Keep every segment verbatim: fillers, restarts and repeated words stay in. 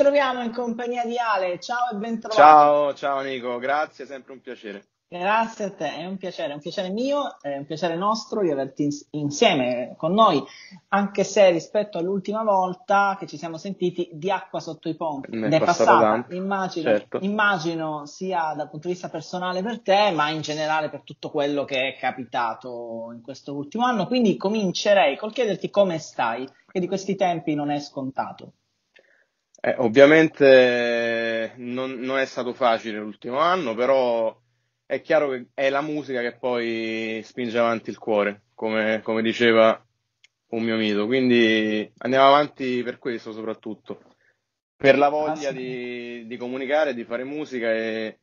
ritroviamo in compagnia di Ale. Ciao e ben trovato. Ciao, ciao Nico, grazie, sempre un piacere. Grazie a te, è un piacere, è un piacere mio, è un piacere nostro di averti ins- insieme con noi, anche se rispetto all'ultima volta che ci siamo sentiti di acqua sotto i ponti Ne ed è è passato passata, tanto, immagino, certo. immagino sia dal punto di vista personale per te, ma in generale per tutto quello che è capitato in questo ultimo anno. Quindi comincerei col chiederti come stai, che di questi tempi non è scontato. Eh, ovviamente eh, non, non è stato facile l'ultimo anno, però è chiaro che è la musica che poi spinge avanti il cuore, come, come diceva un mio mito. Quindi andiamo avanti per questo soprattutto, per la voglia Assolutamente. di, di comunicare, di fare musica e,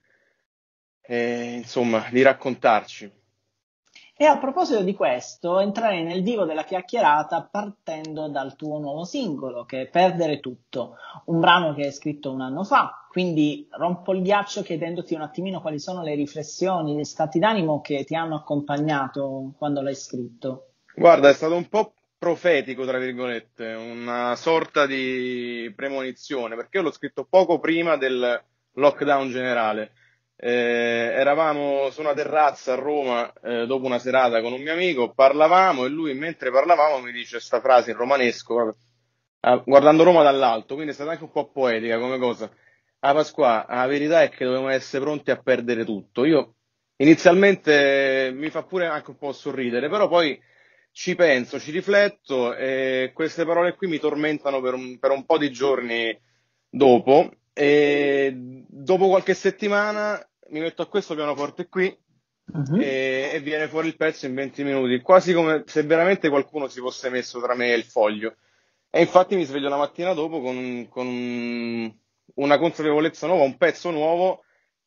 e, insomma di raccontarci. E a proposito di questo, entrerei nel vivo della chiacchierata partendo dal tuo nuovo singolo, che è Perdere tutto, un brano che hai scritto un anno fa, quindi rompo il ghiaccio chiedendoti un attimino quali sono le riflessioni, gli stati d'animo che ti hanno accompagnato quando l'hai scritto. Guarda, è stato un po' profetico, tra virgolette, una sorta di premonizione, perché io l'ho scritto poco prima del lockdown generale. Eh, eravamo su una terrazza a Roma, eh, dopo una serata con un mio amico, parlavamo e lui, mentre parlavamo, mi dice questa frase in romanesco, proprio, ah, guardando Roma dall'alto, quindi è stata anche un po' poetica come cosa. Ah, Pasqua, la verità è che dovevamo essere pronti a perdere tutto. Io inizialmente eh, mi fa pure anche un po' sorridere, però poi ci penso, ci rifletto e queste parole qui mi tormentano per un, per un po' di giorni dopo. E dopo qualche settimana mi metto a questo pianoforte qui Mhm. e, e viene fuori il pezzo in venti minuti, quasi come se veramente qualcuno si fosse messo tra me e il foglio. E infatti mi sveglio la mattina dopo con, con un- una consapevolezza nuova, un pezzo nuovo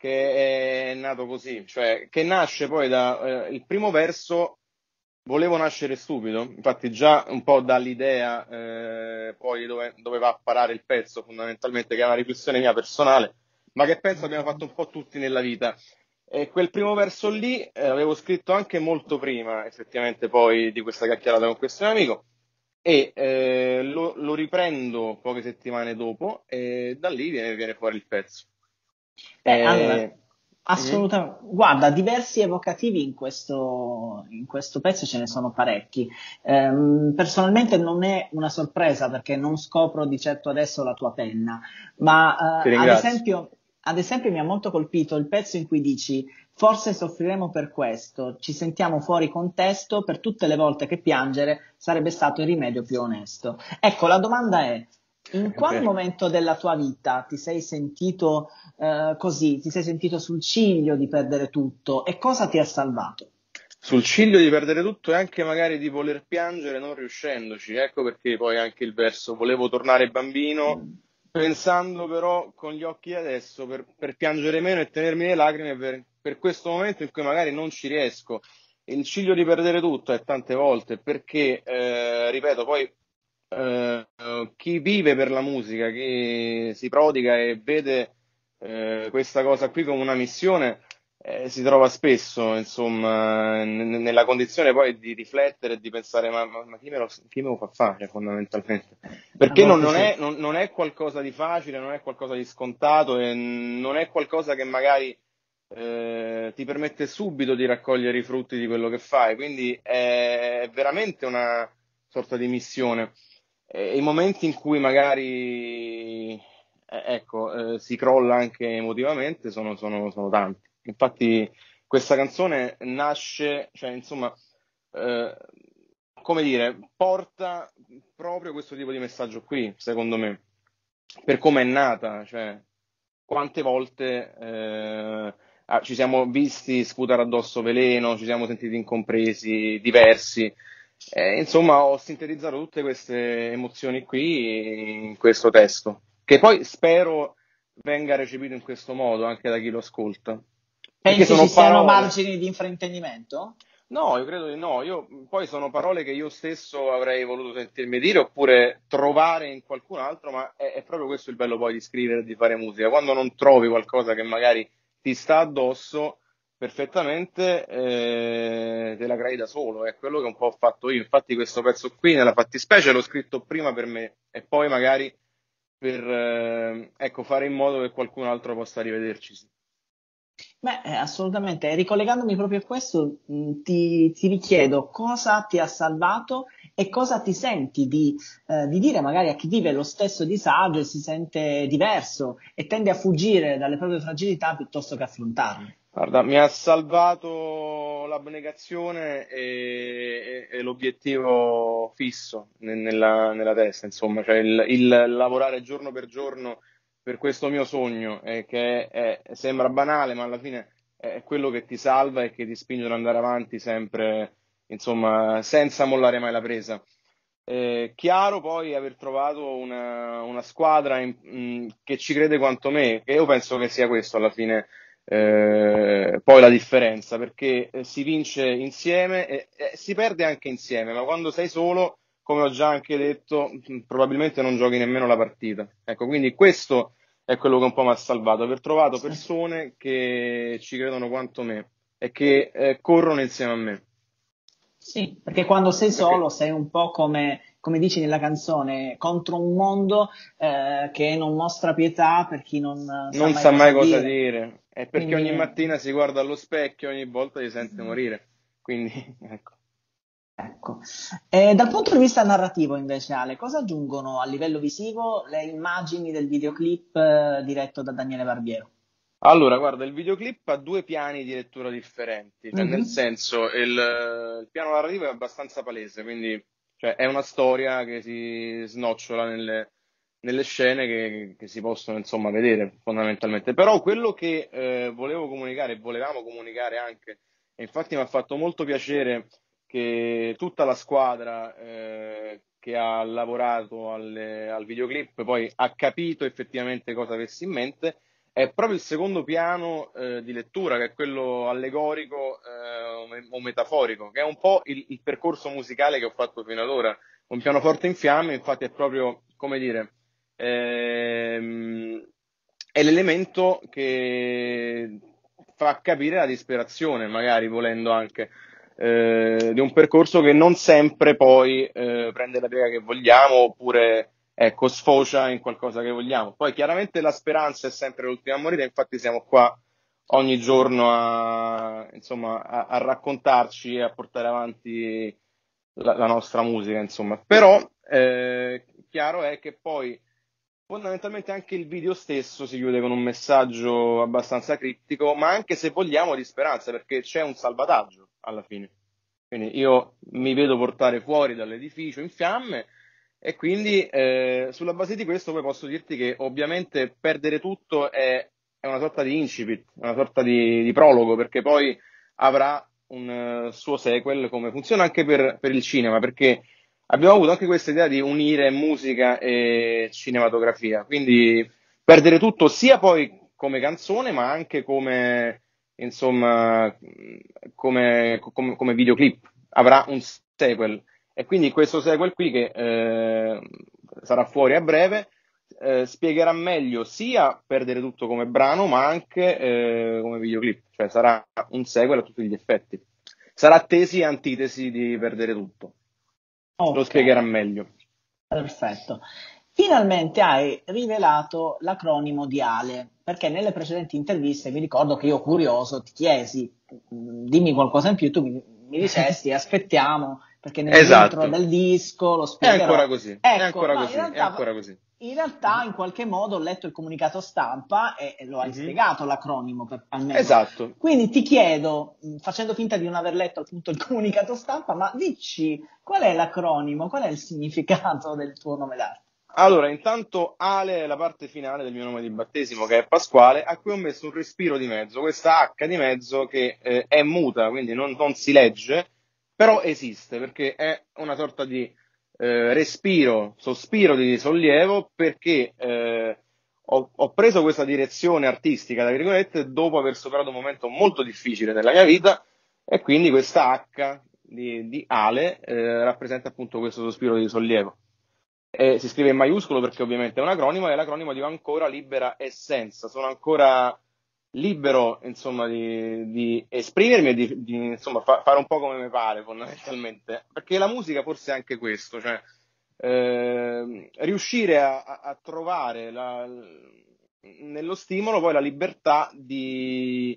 che è nato così, cioè che nasce poi da eh, il primo verso. Volevo nascere stupido, infatti già un po' dall'idea eh, poi dove, dove va a parare il pezzo fondamentalmente, che è una riflessione mia personale, ma che penso abbiamo fatto un po' tutti nella vita. E quel primo verso lì eh, avevo scritto anche molto prima, effettivamente, poi di questa chiacchierata con questo mio amico, e eh, lo, lo riprendo poche settimane dopo e da lì viene, viene fuori il pezzo. Beh, allora, E... Mhm. assolutamente. Guarda, diversi evocativi in questo, in questo pezzo ce ne sono parecchi. Ehm, personalmente non è una sorpresa perché non scopro di certo adesso la tua penna, ma Ti eh, ad ringrazio. esempio, ad esempio mi ha molto colpito il pezzo in cui dici forse soffriremo per questo, ci sentiamo fuori contesto per tutte le volte che piangere sarebbe stato il rimedio più onesto. Ecco, la domanda è, in È quale vero. momento della tua vita ti sei sentito eh, così, ti sei sentito sul ciglio di perdere tutto e cosa ti ha salvato? Sul ciglio di perdere tutto e anche magari di voler piangere non riuscendoci. Ecco perché poi anche il verso volevo tornare bambino, Mm. pensando però con gli occhi di adesso per, per piangere meno e tenermi le lacrime per, per questo momento in cui magari non ci riesco. Il ciglio di perdere tutto è tante volte perché, eh, ripeto, poi eh, chi vive per la musica, chi si prodiga e vede eh, questa cosa qui come una missione eh, si trova spesso, insomma, n- nella condizione poi di riflettere e di pensare, ma, ma- ma chi me lo, chi me lo fa fare fondamentalmente? A Perché non, volte non sì. è, non- non è qualcosa di facile, non è qualcosa di scontato e non è qualcosa che magari eh, ti permette subito di raccogliere i frutti di quello che fai, quindi è veramente una sorta di missione. E i momenti in cui magari eh, ecco, eh, si crolla anche emotivamente sono, sono- sono tanti. Infatti, questa canzone nasce, cioè, insomma, eh, come dire, porta proprio questo tipo di messaggio qui, secondo me, per come è nata, cioè, quante volte eh, ah, ci siamo visti sputare addosso veleno, ci siamo sentiti incompresi, diversi. Eh, insomma, ho sintetizzato tutte queste emozioni qui in questo testo, che poi spero venga recepito in questo modo anche da chi lo ascolta. Perché Pensi ci sono siano parole. margini di infraintendimento? No, io credo di no. Io, poi sono parole che io stesso avrei voluto sentirmi dire oppure trovare in qualcun altro, ma è, è proprio questo il bello poi di scrivere e di fare musica. Quando non trovi qualcosa che magari ti sta addosso perfettamente, eh, te la crei da solo. È quello che un po' ho fatto io. Infatti questo pezzo qui, nella fattispecie, l'ho scritto prima per me e poi magari per eh, ecco, fare in modo che qualcun altro possa rivederci. Sì. Beh, eh, assolutamente. E ricollegandomi proprio a questo, mh, ti, ti richiedo cosa ti ha salvato e cosa ti senti di, eh, di dire magari a chi vive lo stesso disagio e si sente diverso e tende a fuggire dalle proprie fragilità piuttosto che affrontarle. Guarda, mi ha salvato l'abnegazione e, e- e l'obiettivo fisso ne- nella, nella testa, insomma, cioè il, il lavorare giorno per giorno per questo mio sogno, eh, che è- sembra banale, ma alla fine è quello che ti salva e che ti spinge ad andare avanti sempre, insomma, senza mollare mai la presa. Eh, chiaro poi aver trovato una, una squadra in- mh, che ci crede quanto me, e io penso che sia questo alla fine eh, poi la differenza, perché eh, si vince insieme e, e si perde anche insieme, ma quando sei solo, come ho già anche detto, mh, probabilmente non giochi nemmeno la partita. Ecco, quindi questo è quello che un po' mi ha salvato, aver trovato Sì. persone che ci credono quanto me e che eh, corrono insieme a me. Sì, perché quando sei Perché solo sei un po' come, come dici nella canzone, contro un mondo eh, che non mostra pietà per chi non eh, sa non mai sa cosa mai cosa dire. dire, è perché ogni Quindi, mattina si guarda allo specchio e ogni volta si sente morire. Quindi, ecco. ecco. E dal punto di vista narrativo, invece, Ale, cosa aggiungono a livello visivo le immagini del videoclip eh, diretto da Daniele Barbiero? Allora, guarda, il videoclip ha due piani di lettura differenti, cioè nel Mhm. senso il, il piano narrativo è abbastanza palese, quindi cioè, è una storia che si snocciola nelle, nelle scene che, che si possono insomma vedere fondamentalmente. Però quello che eh, volevo comunicare e volevamo comunicare anche, e infatti mi ha fatto molto piacere che tutta la squadra eh, che ha lavorato alle- al videoclip poi ha capito effettivamente cosa avessi in mente è proprio il secondo piano eh, di lettura, che è quello allegorico eh, o metaforico, che è un po' il, il percorso musicale che ho fatto fino ad ora. Un pianoforte in fiamme, infatti, è proprio, come dire, ehm, è l'elemento che fa capire la disperazione, magari volendo anche, eh, di un percorso che non sempre poi eh, prende la piega che vogliamo, oppure ecco, sfocia in qualcosa che vogliamo. Poi chiaramente la speranza è sempre l'ultima a morire, infatti siamo qua ogni giorno a, insomma, a, a raccontarci e a portare avanti la, la nostra musica, insomma. Però eh, chiaro è che poi fondamentalmente anche il video stesso si chiude con un messaggio abbastanza criptico, ma anche se vogliamo di speranza, perché c'è un salvataggio alla fine. Quindi io mi vedo portare fuori dall'edificio in fiamme e quindi eh, sulla base di questo poi posso dirti che ovviamente perdere tutto è, è una sorta di incipit, una sorta di, di prologo, perché poi avrà un eh, suo sequel, come funziona anche per, per il cinema, perché abbiamo avuto anche questa idea di unire musica e cinematografia, quindi perdere tutto sia poi come canzone, ma anche come, insomma, come, come, come videoclip. Avrà un sequel. E quindi questo sequel qui, che eh, sarà fuori a breve, eh, spiegherà meglio sia perdere tutto come brano, ma anche eh, come videoclip. Cioè sarà un sequel a tutti gli effetti. Sarà tesi e antitesi di perdere tutto. Lo Ok, spiegherà meglio. perfetto. Finalmente hai rivelato l'acronimo di Ale, perché nelle precedenti interviste mi ricordo che io curioso ti chiesi, "Mm, dimmi qualcosa in più", tu mi, mi dicesti aspettiamo perché nell'intro Esatto. del disco lo È ancora spiegherò. così, è Ecco, ancora no, in così, è realtà, ancora così. in realtà in qualche modo ho letto il comunicato stampa e, e lo hai Mhm. spiegato l'acronimo per- almeno. Esatto. Quindi ti chiedo, mh, facendo finta di non aver letto appunto il comunicato stampa, ma dici qual è l'acronimo, qual è il significato del tuo nome d'arte? Allora, intanto Ale è la parte finale del mio nome di battesimo, che è Pasquale, a cui ho messo un respiro di mezzo, questa H di mezzo che eh, è muta, quindi non, non si legge, però esiste, perché è una sorta di eh, respiro, sospiro di sollievo, perché eh, ho, ho preso questa direzione artistica, tra virgolette, dopo aver superato un momento molto difficile nella mia vita, e quindi questa H di, di Ale eh, rappresenta appunto questo sospiro di sollievo. E si scrive in maiuscolo perché ovviamente è un acronimo, e l'acronimo di ancora libera essenza. Sono ancora libero, insomma, di, di esprimermi e di, di, insomma, fa- fare un po' come mi pare, fondamentalmente. Perché la musica forse è anche questo, cioè eh, riuscire a, a trovare la, nello stimolo poi la libertà di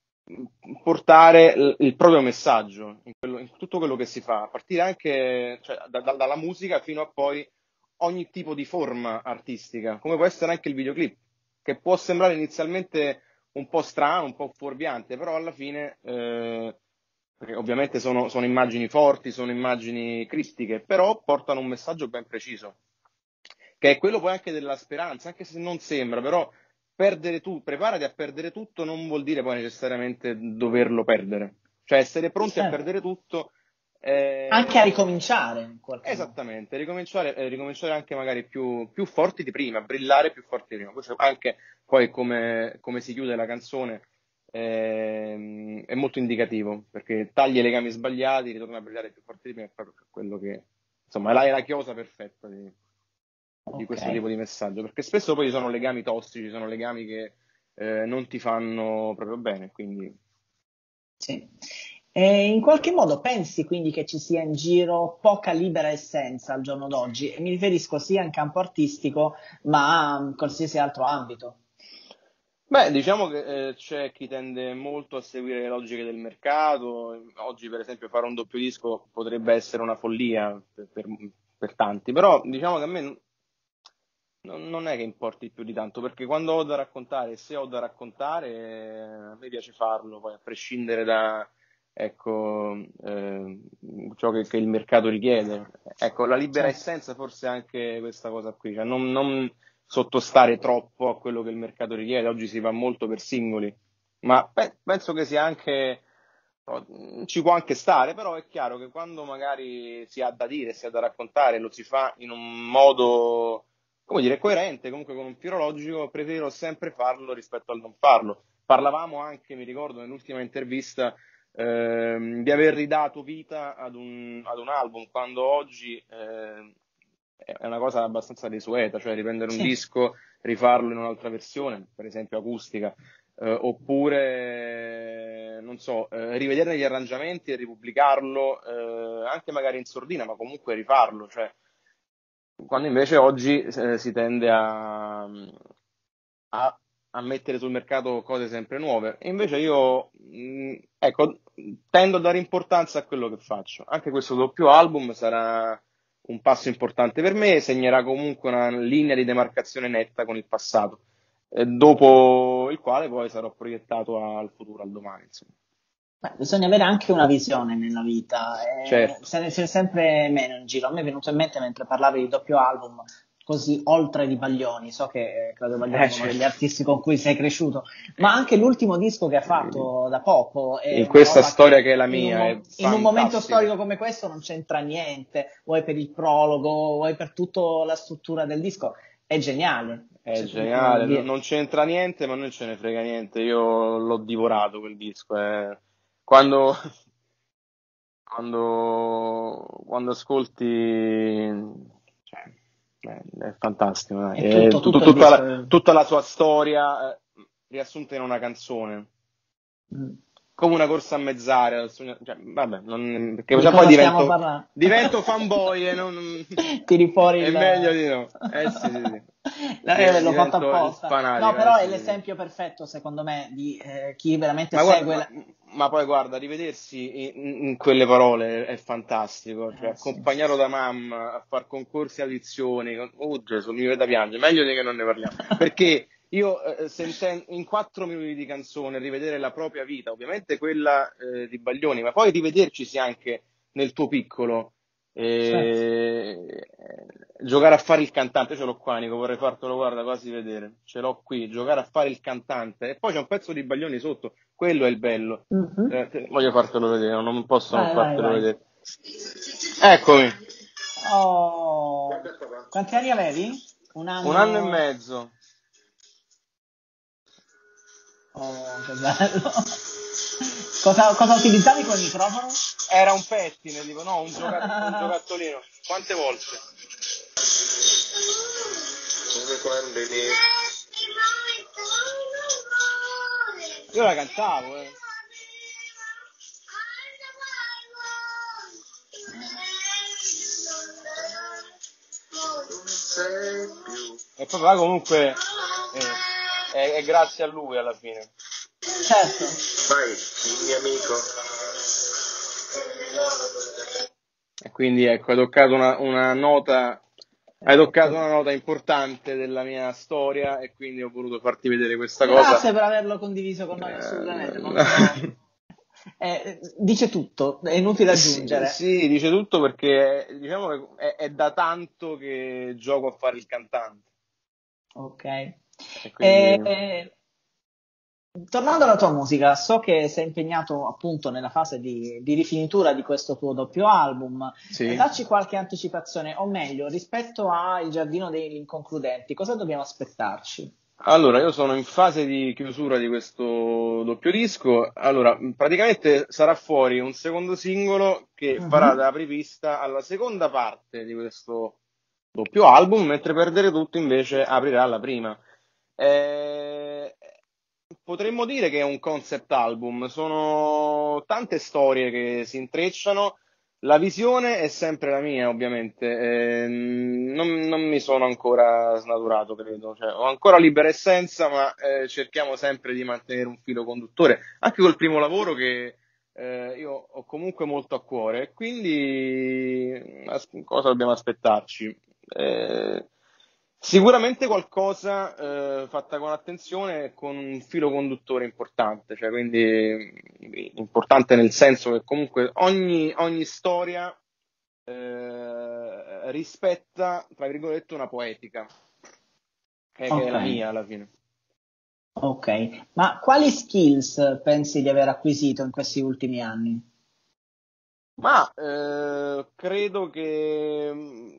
portare il, il proprio messaggio in, quello, in tutto quello che si fa, a partire anche cioè, da, da, dalla musica fino a poi ogni tipo di forma artistica, come può essere anche il videoclip, che può sembrare inizialmente un po' strano, un po' fuorviante, però alla fine, eh, perché ovviamente sono, sono immagini forti, sono immagini cristiche, però portano un messaggio ben preciso, che è quello poi anche della speranza, anche se non sembra, però perdere tu, preparati a perdere tutto non vuol dire poi necessariamente doverlo perdere, cioè essere pronti a Certo. perdere tutto. Anche a eh, ricominciare in qualche modo. Esattamente, ricominciare, eh, ricominciare anche magari più, più forti di prima, brillare più forti di prima. Questo anche poi come, come si chiude la canzone ehm, è molto indicativo, perché tagli i legami sbagliati, ritorna a brillare più forti di prima, è proprio quello che, insomma, è la, è la chiosa perfetta di, di Ok. questo tipo di messaggio, perché spesso poi ci sono legami tossici, sono legami che eh, non ti fanno proprio bene, quindi Sì. E in qualche modo pensi quindi che ci sia in giro poca libera essenza al giorno d'oggi? E mi riferisco sia in campo artistico, ma in qualsiasi altro ambito. beh, diciamo che eh, c'è chi tende molto a seguire le logiche del mercato. Oggi, per esempio, fare un doppio disco potrebbe essere una follia per, per- per tanti, però diciamo che a me n- non, non è che importi più di tanto, perché quando ho da raccontare, e se ho da raccontare, eh, a me piace farlo, poi a prescindere da, ecco, eh, ciò che, che il mercato richiede. Ecco, la libera Certo. essenza forse è anche questa cosa qui, cioè non, non sottostare troppo a quello che il mercato richiede. Oggi si va molto per singoli, ma pe- penso che sia anche, no, ci può anche stare, però è chiaro che quando magari si ha da dire, si ha da raccontare, lo si fa in un modo, come dire, coerente, comunque con un filo logico, preferiro sempre farlo rispetto al non farlo. Parlavamo anche, mi ricordo, nell'ultima intervista, ehm, di aver ridato vita ad un, ad un album, quando oggi ehm, è una cosa abbastanza desueta, cioè riprendere un Sì. disco, rifarlo in un'altra versione, per esempio acustica, eh, oppure, non so, eh, rivederne gli arrangiamenti e ripubblicarlo, eh, anche magari in sordina, ma comunque rifarlo, cioè, quando invece oggi eh, si tende a, a, a mettere sul mercato cose sempre nuove. E invece io, mh, ecco, tendo a dare importanza a quello che faccio. Anche questo doppio album sarà un passo importante per me, segnerà comunque una linea di demarcazione netta con il passato, eh, dopo il quale poi sarò proiettato al futuro, al domani, insomma. Beh, bisogna avere anche una visione nella vita, e Certo. se ne c'è sempre meno in giro. A me è venuto in mente mentre parlavi di doppio album, così oltre di Baglioni, so che eh, Claudio Baglioni Eh, è uno degli certo. artisti con cui sei cresciuto, ma anche l'ultimo disco che ha fatto da poco è In una questa roba storia che che è la in un, mia è mo- in un momento fantastico. storico come questo non c'entra niente, vuoi per il prologo, vuoi per tutta la struttura del disco, è geniale. È Cioè, come geniale, non dire, non c'entra niente, ma a noi ce ne frega niente. Io l'ho divorato quel disco. eh. Quando, quando, quando ascolti, cioè, è, è fantastico, dai. è È tutto, tut- tutto il tutta disco. la, è- tutta la sua storia eh, riassunta in una canzone. mm. Come una corsa a mezz'aria, il sogno- cioè, vabbè, non- perché Di già poi cosa stiamo divento, parlando? divento fanboy e non, Tiri fuori è il... meglio di no. Eh sì, sì, sì. Eh, Div- l'ho fatto divento il apposta. No, fanatico, eh però è sì, sì, sì. l'esempio perfetto, secondo me, di eh, chi veramente Ma guarda, segue ma, la... ma poi guarda, rivedersi in, in quelle parole è fantastico, cioè Eh, sì. accompagnato da mamma a far concorsi e audizioni, con- oh Gesù, mi viene da piangere, meglio di che non ne parliamo, perché io eh, senten- in quattro minuti di canzone rivedere la propria vita, ovviamente quella eh, di Baglioni, ma poi rivedercisi anche nel tuo piccolo, Certo. e... giocare a fare il cantante, ce l'ho qua Nico, vorrei fartelo guarda quasi vedere, ce l'ho qui, giocare a fare il cantante e poi c'è un pezzo di Baglioni sotto, quello è il bello. Mhm. Eh, te- voglio fartelo vedere, non posso non Vai, vai, fartelo vai. vedere. Eccomi, Oh, quanti anni avevi? Un un anno e anno... mezzo. Oh, che bello. Cosa, cosa utilizzavi col microfono? Era un pettine, tipo, no, un, gioca- un giocattolino. Quante volte? Come quando li- Io la cantavo, eh. e poi là comunque eh, è, è grazie a lui alla fine. Certo. Vai, il mio amico. E quindi ecco, hai toccato una, una nota, hai toccato una nota importante della mia storia e quindi ho voluto farti vedere questa Grazie cosa. Grazie per averlo condiviso con noi, assolutamente. Molto... eh, dice tutto, è inutile aggiungere. Sì, sì, dice tutto perché diciamo che è, è da tanto che gioco a fare il cantante. Ok. E quindi... eh, Tornando alla tua musica, so che sei impegnato appunto nella fase di, di rifinitura di questo tuo doppio album. Sì. Eh, dacci qualche anticipazione, o meglio, rispetto a Il giardino degli inconcludenti, cosa dobbiamo aspettarci? Allora, io sono in fase di chiusura di questo doppio disco. Allora, praticamente sarà fuori un secondo singolo che Mhm. farà da apripista alla seconda parte di questo doppio album, mentre Perdere tutto invece aprirà la prima. Eh, Potremmo dire che è un concept album, sono tante storie che si intrecciano, la visione è sempre la mia ovviamente, eh, non, non mi sono ancora snaturato credo, cioè, ho ancora libera essenza ma eh, cerchiamo sempre di mantenere un filo conduttore, anche col primo lavoro che eh, io ho comunque molto a cuore, quindi as- cosa dobbiamo aspettarci? Eh, Sicuramente qualcosa eh, fatta con attenzione e con un filo conduttore importante, cioè quindi eh, importante nel senso che comunque ogni, ogni storia eh, rispetta, tra virgolette, una poetica, che, che è la Ok, mia alla fine. ok. Ma quali skills pensi di aver acquisito in questi ultimi anni? Ma eh, credo che mm,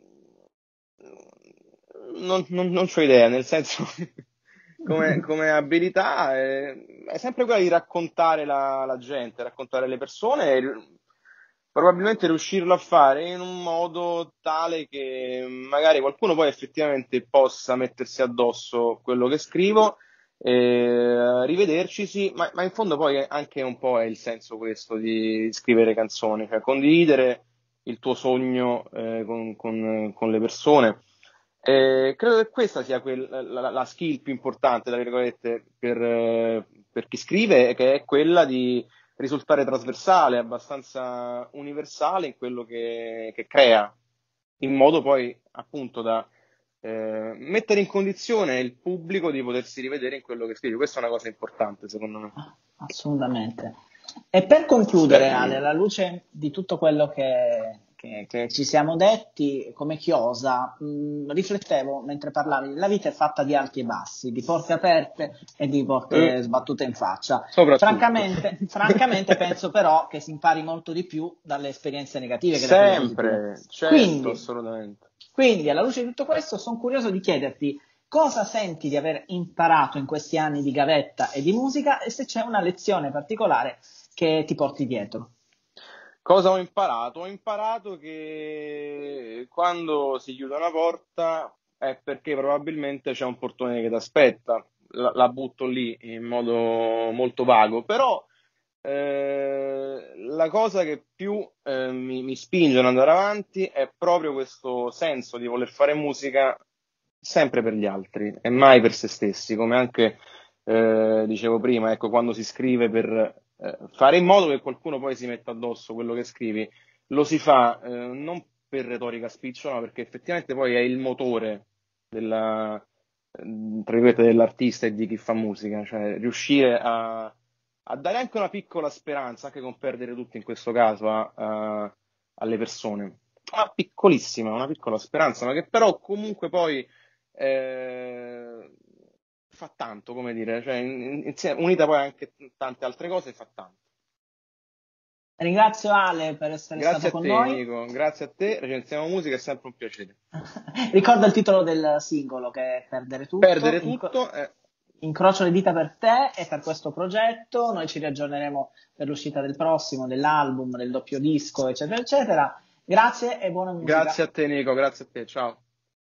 non, non, non c'ho idea, nel senso come, come abilità è, è sempre quella di raccontare la, la gente, raccontare le persone e ri- probabilmente riuscirlo a fare in un modo tale che magari qualcuno poi effettivamente possa mettersi addosso quello che scrivo, eh, rivedercisi, ma, ma in fondo poi è anche un po' è il senso questo di scrivere canzoni, cioè condividere il tuo sogno eh, con, con- con le persone. Eh, credo che questa sia quel- la, la skill più importante, tra virgolette, per, eh, per chi scrive, che è quella di risultare trasversale, abbastanza universale in quello che, che crea, in modo poi appunto da eh, mettere in condizione il pubblico di potersi rivedere in quello che scrive. Questa è una cosa importante, secondo me. Assolutamente. E per concludere, Ale, Beh, alla luce di tutto quello che, che- che ci siamo detti, come chiosa, mh, riflettevo mentre parlavi, la vita è fatta di alti e bassi, di porte aperte e di porte eh, sbattute in faccia. soprattutto. Francamente, francamente penso però che si impari molto di più dalle esperienze negative che da quelle positive. Sempre, certo, Quindi, assolutamente. quindi, alla luce di tutto questo, sono curioso di chiederti cosa senti di aver imparato in questi anni di gavetta e di musica e se c'è una lezione particolare che ti porti dietro. Cosa ho imparato? Ho imparato che quando si chiude una porta è perché probabilmente c'è un portone che ti aspetta. La, la butto lì in modo molto vago, però eh, la cosa che più eh, mi, mi spinge ad andare avanti è proprio questo senso di voler fare musica sempre per gli altri e mai per se stessi, come anche eh, dicevo prima, ecco, quando si scrive per eh, fare in modo che qualcuno poi si metta addosso quello che scrivi, lo si fa eh, non per retorica spicciola, ma perché effettivamente poi è il motore della, eh, tra virgolette, dell'artista e di chi fa musica, cioè riuscire a, a dare anche una piccola speranza, anche con perdere tutto in questo caso, a- a- alle persone. Una piccolissima, una piccola speranza, ma che però comunque poi eh, fa tanto, come dire, cioè, in- insieme- unita poi anche tante altre cose, fa tanto. Ringrazio Ale per essere Grazie stato a con te, noi. Nico, grazie a te, recensiamo musica, è sempre un piacere. Ricorda il titolo del singolo che è Perdere tutto. Perdere Incro- tutto, eh, incrocio le dita per te e per questo progetto. Noi ci riaggiorneremo per l'uscita del prossimo, dell'album, del doppio disco, eccetera, eccetera. Grazie e buona musica. grazie a te, Nico, grazie a te, ciao.